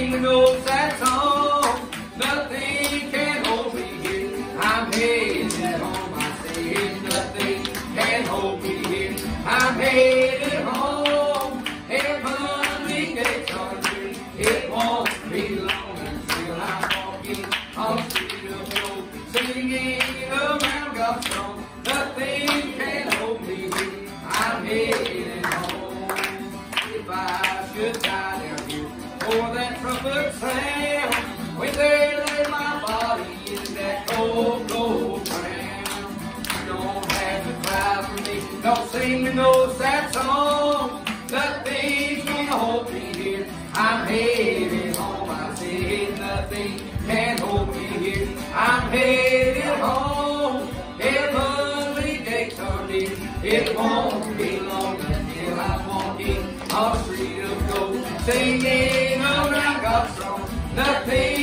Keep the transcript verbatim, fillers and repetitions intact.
singing those sad songs. Nothing can hold me here. I'm headed home. I say nothing can hold me here. I'm headed home. Heavenly gates are near. It won't be long until I'm walking on the street of gold, singing around God's throne. Nothing can hold me here. I'm headed home. If I should die down here, for that trumpet sound, when they lay my body in that cold, cold ground, you don't have to cry for me. Don't sing me no sad song. Nothing's gonna hold me here. I'm headed home. I said nothing can hold me here. I'm headed home. Heavenly gates are near. It won't be long until I'm walking on the street of gold, singing around God's throne. Nothing